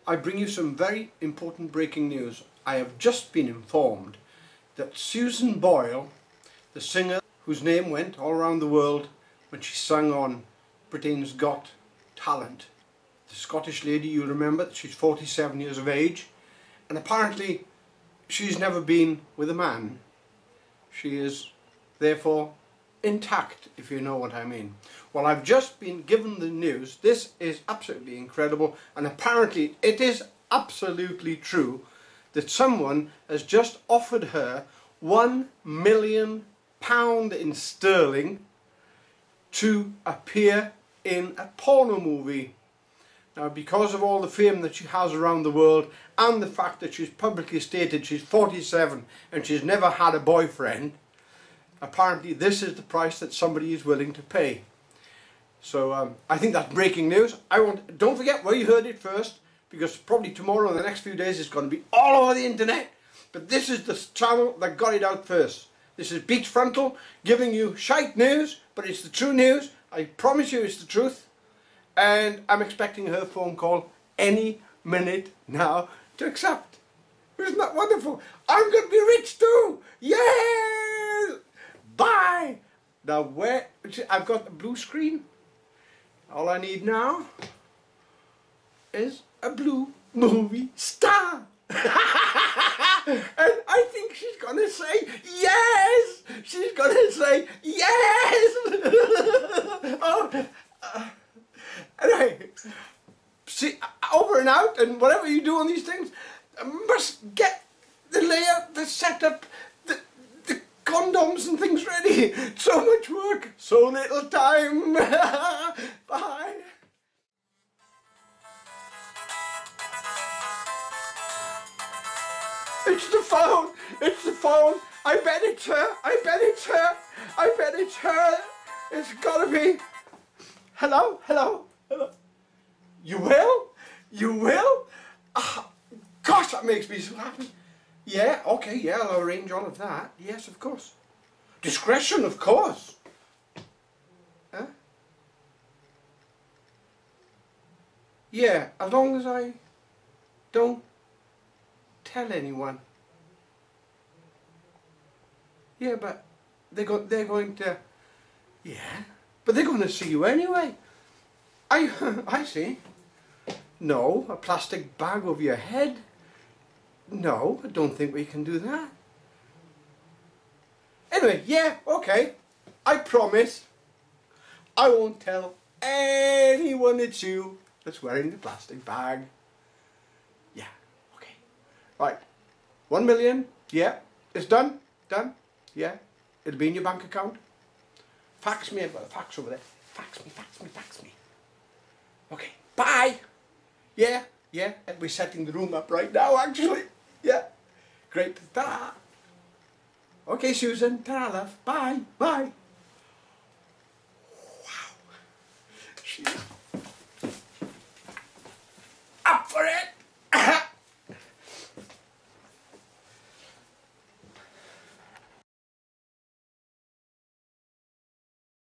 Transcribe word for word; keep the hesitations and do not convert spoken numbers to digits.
I bring you some very important breaking news. I have just been informed that Susan Boyle, the singer whose name went all around the world when she sang on Britains'got Talent, the Scottish lady, you'll remember that she's forty-seven years of age, and apparently she's never been with a man. She is therefore intact, if you know what I mean. Well, I've just been given the news. This is absolutely incredible, and apparently it is absolutely true that someone has just offered her one million pound in sterling to appear in a porno movie. Now, because of all the fame that she has around the world and the fact that she's publicly stated she's forty-seven and she's never had a boyfriend, apparently this is the price that somebody is willing to pay. So um, I think that's breaking news. I want, don't forget where you heard it first, because probably tomorrow or the next few days it's going to be all over the internet. But this is the channel that got it out first. This is Beach Frontal giving you shite news, but it's the true news. I promise you it's the truth. And I'm expecting her phone call any minute now to accept. Isn't that wonderful? I'm going to be rich too! Yes! Bye! Now where, I've got the blue screen. All I need now is a blue movie star. And I think she's going to say yes! She's going to say yes! Oh, uh, anyway, see, over and out, and whatever you do on these things, I must get the layout, the setup, the, the condoms and things ready. So much work, so little time. Bye. It's the phone! It's the phone! I bet it's her! I bet it's her! I bet it's her! It's gotta be! Hello? Hello? Hello? You will? You will? Oh, gosh, that makes me so happy! Yeah, okay, yeah, I'll arrange all of that. Yes, of course. Discretion, of course! Huh? Yeah, as long as I don't tell anyone. Yeah, but they go, they're going to, yeah, but they're going to see you anyway. I, I see. No, a plastic bag over your head. No, I don't think we can do that. Anyway, yeah, okay. I promise I won't tell anyone it's you that's wearing the plastic bag. Yeah. Right, one million, yeah, it's done, done, yeah, it'll be in your bank account. Fax me, I've got a fax over there, fax me, fax me, fax me. Okay, bye. Yeah, yeah, and we're setting the room up right now actually, yeah, great, ta-da. Okay Susan, ta-da love, bye, bye.